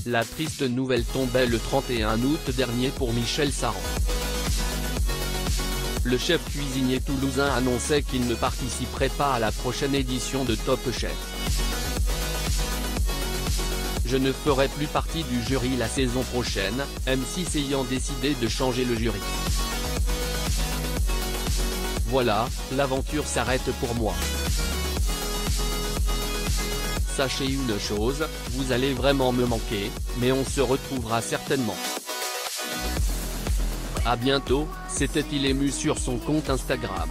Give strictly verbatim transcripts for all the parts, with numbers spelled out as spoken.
La triste nouvelle tombait le trente et un août dernier pour Michel Saran. Le chef cuisinier toulousain annonçait qu'il ne participerait pas à la prochaine édition de Top Chef. Je ne ferai plus partie du jury la saison prochaine, M six ayant décidé de changer le jury. Voilà, l'aventure s'arrête pour moi. Sachez une chose, vous allez vraiment me manquer, mais on se retrouvera certainement. À bientôt, s'était-il ému sur son compte Instagram.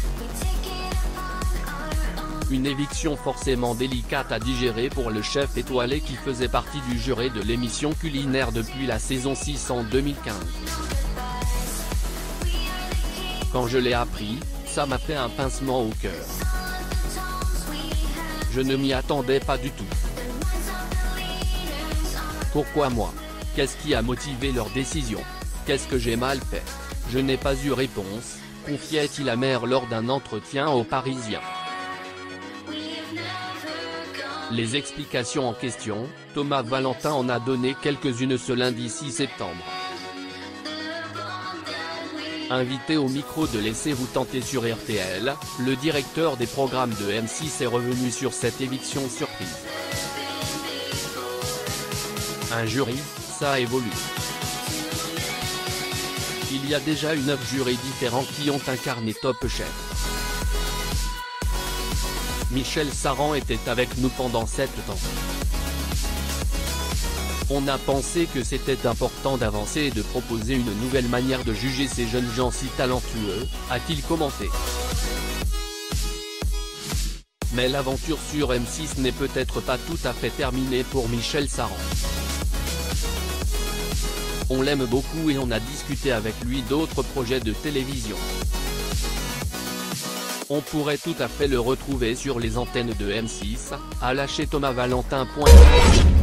Une éviction forcément délicate à digérer pour le chef étoilé qui faisait partie du jury de l'émission culinaire depuis la saison six en deux mille quinze. Quand je l'ai appris, ça m'a fait un pincement au cœur. Je ne m'y attendais pas du tout. Pourquoi moi? Qu'est-ce qui a motivé leur décision? Qu'est-ce que j'ai mal fait? Je n'ai pas eu réponse, confiait-il amer lors d'un entretien aux Parisiens. Les explications en question, Thomas Valentin en a donné quelques-unes ce lundi six septembre. Invité au micro de Laissez-vous tenter sur R T L, le directeur des programmes de M six est revenu sur cette éviction surprise. Un jury, ça évolue. Il y a déjà eu neuf jurys différents qui ont incarné Top Chef. Michel Saran était avec nous pendant sept ans. On a pensé que c'était important d'avancer et de proposer une nouvelle manière de juger ces jeunes gens si talentueux, a-t-il commenté. Mais l'aventure sur M six n'est peut-être pas tout à fait terminée pour Michel Saran. On l'aime beaucoup et on a discuté avec lui d'autres projets de télévision. On pourrait tout à fait le retrouver sur les antennes de M six, a lâché Thomas Valentin.